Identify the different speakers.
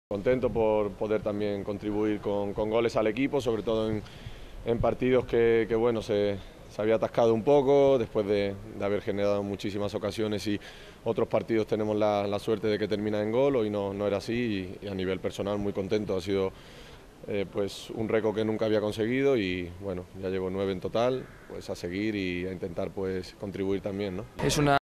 Speaker 1: Contento por poder también contribuir con goles al equipo, sobre todo en partidos que bueno, se había atascado un poco después de haber generado muchísimas ocasiones y otros partidos tenemos la suerte de que termina en gol. Hoy no era así y a nivel personal muy contento. Ha sido pues un récord que nunca había conseguido y bueno, ya llevo 9 en total, pues a seguir y a intentar pues contribuir también, ¿no?
Speaker 2: Es una